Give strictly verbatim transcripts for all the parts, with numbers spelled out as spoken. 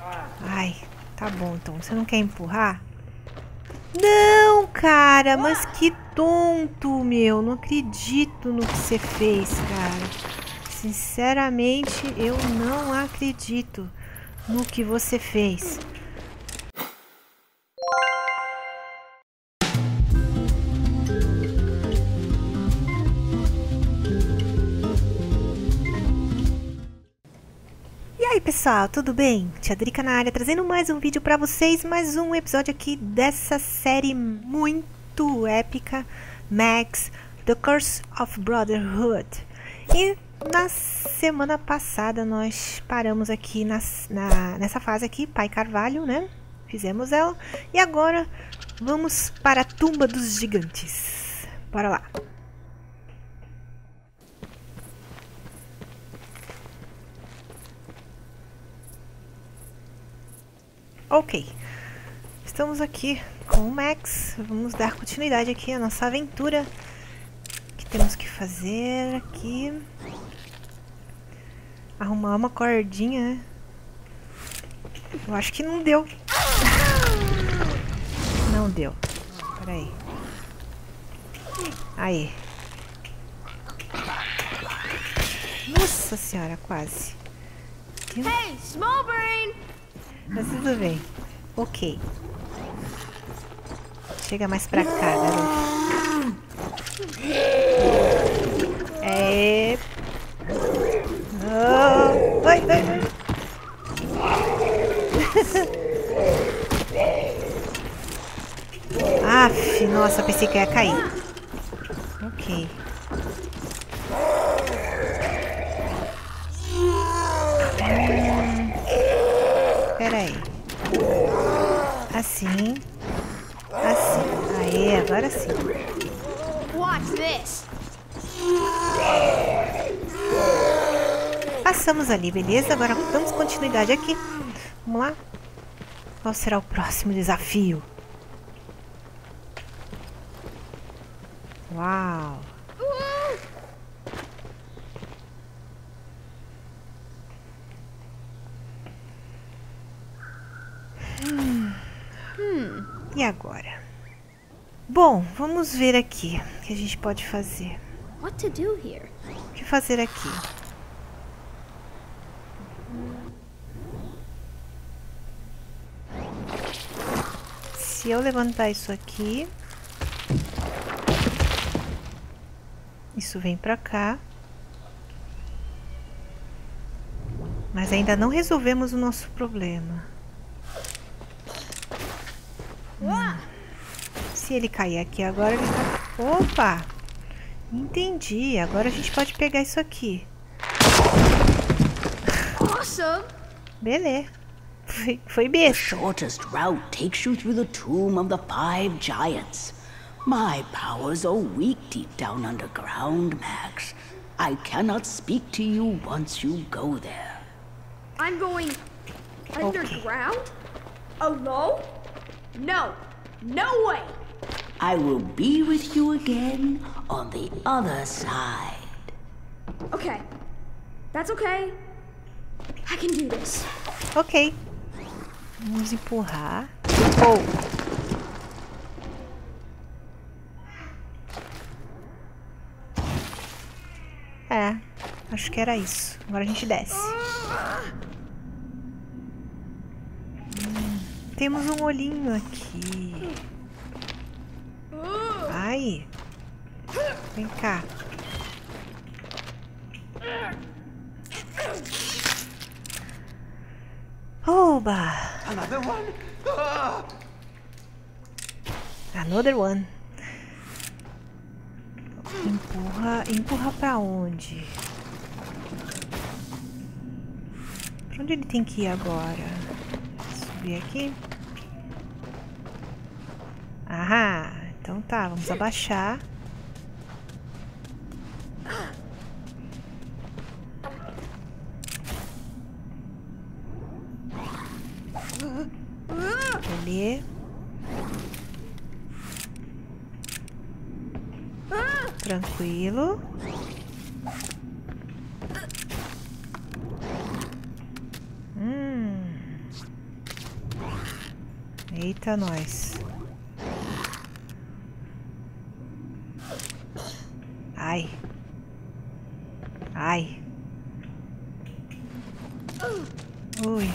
Ai, tá bom então. Você não quer empurrar? Não, cara, mas que tonto, meu. Não acredito no que você fez, cara. Sinceramente, eu não acredito no que você fez. E aí pessoal, tudo bem? Tia Drica na área, trazendo mais um vídeo pra vocês, mais um episódio aqui dessa série muito épica, Max, The Curse of Brotherhood. E na semana passada nós paramos aqui nas, na, nessa fase aqui, Pai Carvalho, né? Fizemos ela, e agora vamos para a Tumba dos Gigantes. Bora lá! Ok, estamos aqui com o Max, vamos dar continuidade aqui à nossa aventura. O que temos que fazer aqui? Arrumar uma cordinha, né? Eu acho que não deu. Não deu. Peraí. Aí. Nossa senhora, quase. Aqui. Hey, small brain! Mas tudo bem. Ok. Chega mais pra cá, garoto. É. Oh. Vai, vai, vai. Aff, nossa, pensei que eu ia cair. Ok. Pera aí. Assim. Assim. Aê, agora sim. Watch this. Passamos ali, beleza? Agora damos continuidade aqui. Vamos lá? Qual será o próximo desafio? Uau! Hum. Hum. E agora? Bom, vamos ver aqui o que a gente pode fazer. What to do here? O que fazer aqui? Se eu levantar isso aqui, isso vem pra cá. Mas ainda não resolvemos o nosso problema. Hum. Se ele cair aqui agora, ele tá... Opa! Entendi. Agora a gente pode pegar isso aqui. Awesome! Beleza. Foi, foi besta. The shortest route takes you through the tomb of the five giants. My powers are weak deep down underground, Max. I cannot speak to you once you go there. I'm going underground? Alone? No. No way! I will be with you again on the other side. Okay. That's okay. I can do this. Ok. Vamos empurrar. Oh. É, acho que era isso. Agora a gente desce. Hum, temos um olhinho aqui. Ai. Vem cá. Oba! Another one? Ah! Another one. Empurra, empurra pra onde? Pra onde ele tem que ir agora? Subir aqui? Ah, então tá, vamos abaixar. Ali. Tranquilo. Hum. Eita, nós. Ai. Ai. Ui.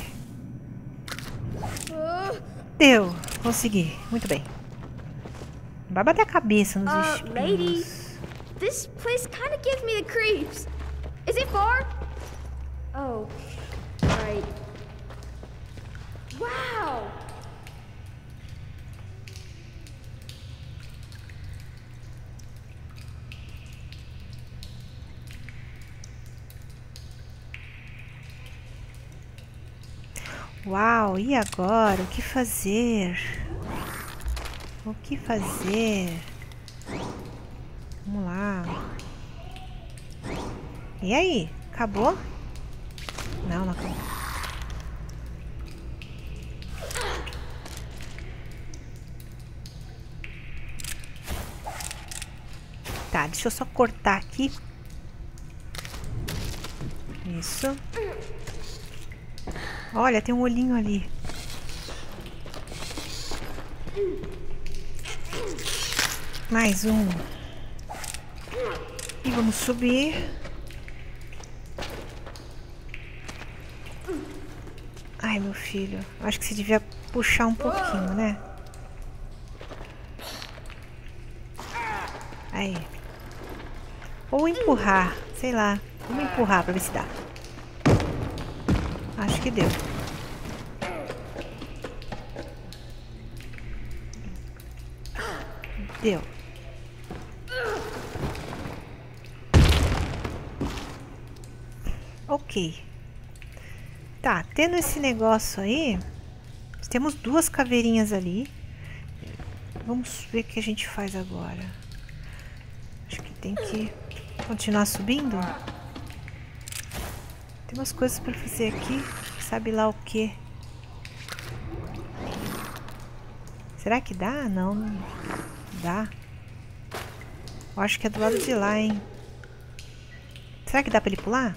Deu. Consegui. Muito bem. Vai bater a cabeça nos Uh, espinhos. lady, this place kind of gives me the creeps. Is it far? Oh, right. Wow. Uau, e agora? O que fazer? O que fazer? Vamos lá. E aí? Acabou? Não, não acabou. Tá, deixa eu só cortar aqui. Isso. Olha, tem um olhinho ali. Mais um. E vamos subir. Ai, meu filho. Acho que você devia puxar um pouquinho, né? Aí. Ou empurrar. Sei lá. Vamos empurrar pra ver se dá. Acho que deu. Deu. Ok. Tá, tendo esse negócio aí, temos duas caveirinhas ali. Vamos ver o que a gente faz agora. Acho que tem que continuar subindo. Tem umas coisas pra fazer aqui, sabe lá o que. Será que dá? Não, não dá. Eu acho que é do lado de lá, hein. Será que dá pra ele pular?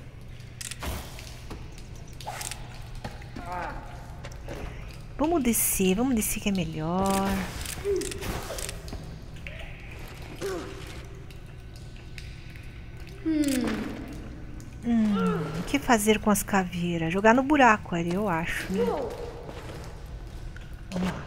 Vamos descer, vamos descer que é melhor. Hum, o que fazer com as caveiras? Jogar no buraco ali, eu acho, né? Vamos lá.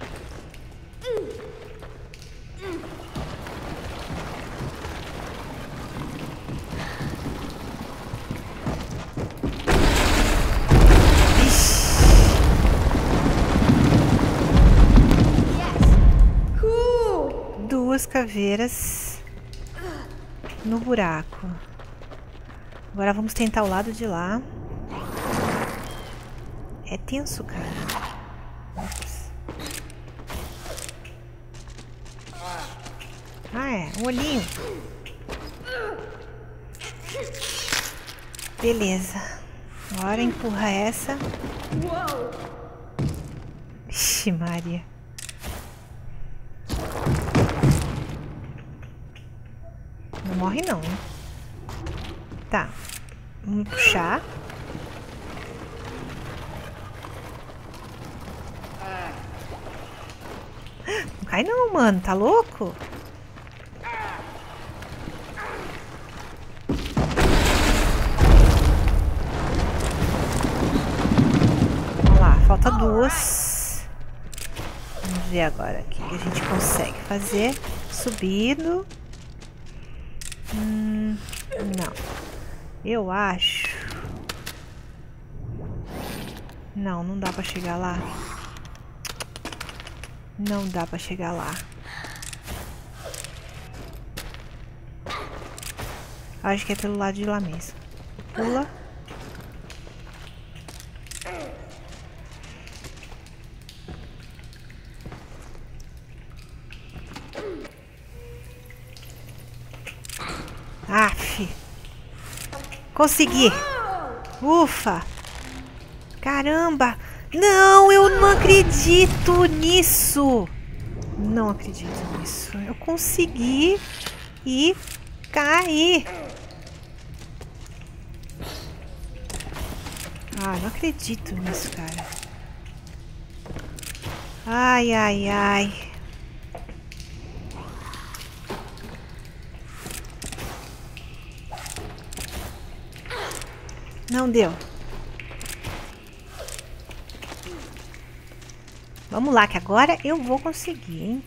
Duas caveiras no buraco. Agora vamos tentar o lado de lá. É tenso, cara. Ops. Ah, é. Um olhinho. Beleza. Agora empurra essa. Ixi, Maria. Não morre não, hein? Tá. Vamos puxar. Não cai não, mano. Tá louco? Vamos lá. Falta duas. Vamos ver agora o que a gente consegue fazer. Subindo. Hum, não. Eu acho. Não, não dá pra chegar lá. Não dá pra chegar lá. Acho que é pelo lado de lá mesmo. Pula. Aff. Consegui. Ufa. Caramba. Não, eu não acredito nisso. Não acredito nisso. Eu consegui e caí. Ah, não acredito nisso, cara. Ai, ai, ai. Não deu. Vamos lá, que agora eu vou conseguir, hein?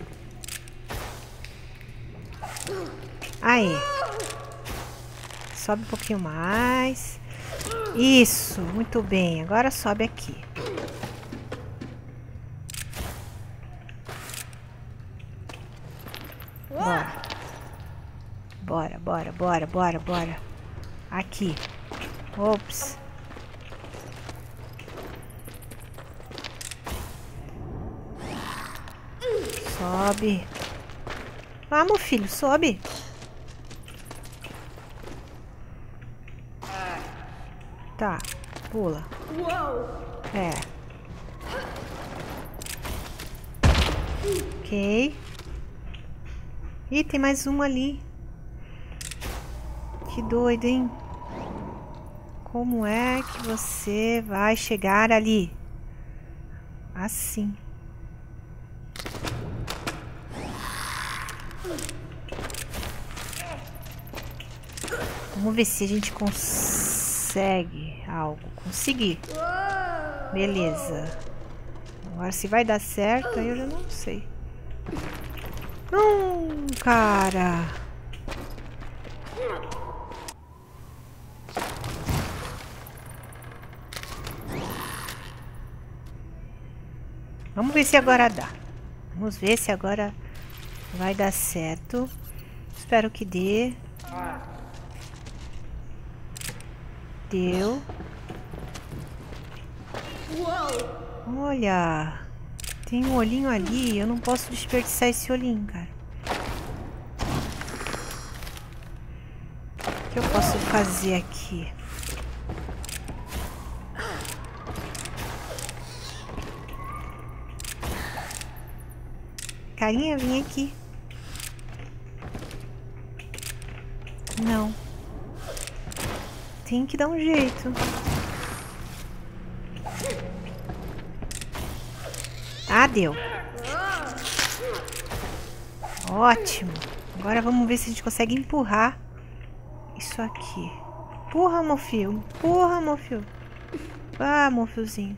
Aí. Sobe um pouquinho mais. Isso, muito bem. Agora sobe aqui. Bora. Bora, bora, bora, bora, bora. Aqui. Ops. Sobe. Ah, meu filho, sobe. Tá, pula. É. Ok. Ih, tem mais uma ali. Que doido, hein? Como é que você vai chegar ali? Assim. Vamos ver se a gente consegue algo. Conseguir. Beleza. Agora se vai dar certo, aí eu já não sei. Não, cara. Vamos ver se agora dá. Vamos ver se agora vai dar certo. Espero que dê. Deu. Olha. Tem um olhinho ali. Eu não posso desperdiçar esse olhinho, cara. O que eu posso fazer aqui? Carinha, vem aqui. Não. Tem que dar um jeito. Ah, deu. Ótimo. Agora vamos ver se a gente consegue empurrar isso aqui. Empurra, meu filho. Empurra, meu filho. Ah, meu fiozinho.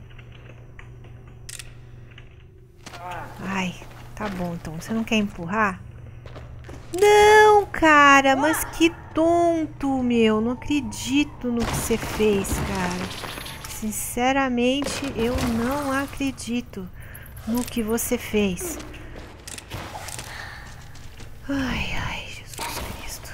Ai, tá bom então. Você não quer empurrar? Não, cara. Mas que tonto, meu. Não acredito no que você fez, cara. Sinceramente, eu não acredito no que você fez. Ai, ai, Jesus Cristo.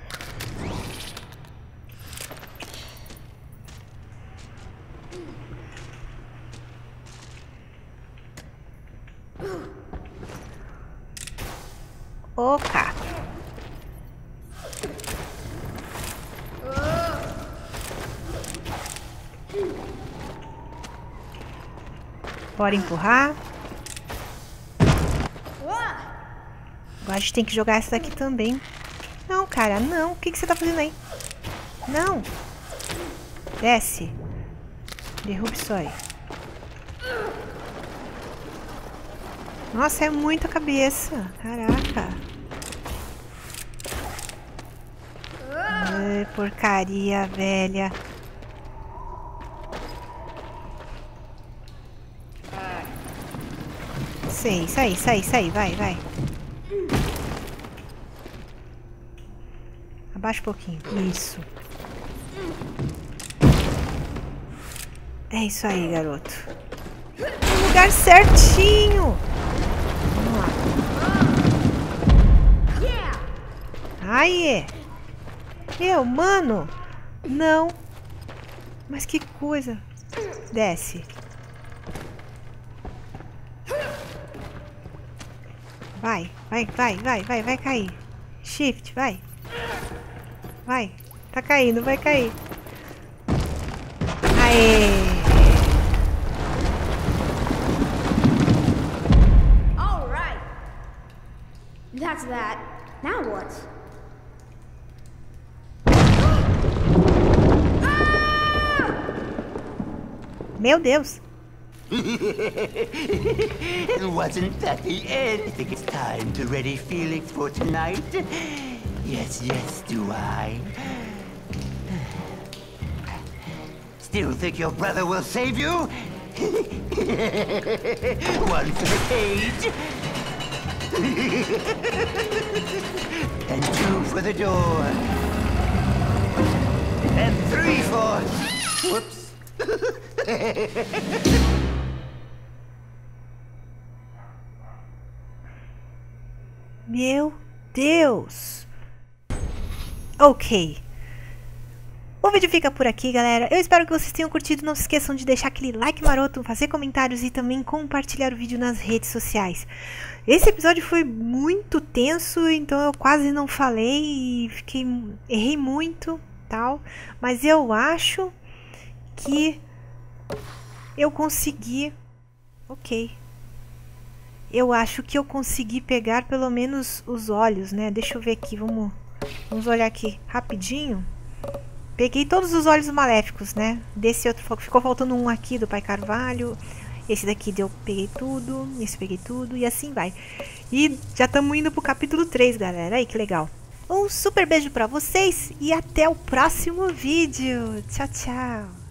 Oca. Bora empurrar. Agora a gente tem que jogar essa daqui também. Não, cara, não. O que, que você tá fazendo aí? Não. Desce. Derruba isso aí. Nossa, é muita cabeça. Caraca. Ai, porcaria, velha. Sei, sai, sai, sai. Vai, vai. Abaixa um pouquinho. Isso. É isso aí, garoto. No lugar certinho. Vamos lá. Aí. Eu, mano. Não. Mas que coisa. Desce. Vai, vai, vai, vai, vai, vai cair. Shift, vai. Vai. Tá caindo, vai cair. Aê! All right. That's that. Now what? Meu Deus. And wasn't that the end? Think it's time to ready Felix for tonight? Yes, yes, do I. Still think your brother will save you? One for the cage. And two for the door. And three for... Whoops. Meu Deus. Ok. O vídeo fica por aqui, galera. Eu espero que vocês tenham curtido. Não se esqueçam de deixar aquele like maroto, fazer comentários e também compartilhar o vídeo nas redes sociais. Esse episódio foi muito tenso, então eu quase não falei e fiquei, errei muito, tal. Mas eu acho que eu consegui. Ok. Eu acho que eu consegui pegar pelo menos os olhos, né? Deixa eu ver aqui, vamos, vamos olhar aqui rapidinho. Peguei todos os olhos maléficos, né? Desse outro ficou faltando um aqui do Pai Carvalho. Esse daqui eu peguei tudo, esse peguei tudo e assim vai. E já estamos indo pro capítulo três, galera. Aí que legal. Um super beijo pra vocês e até o próximo vídeo. Tchau, tchau.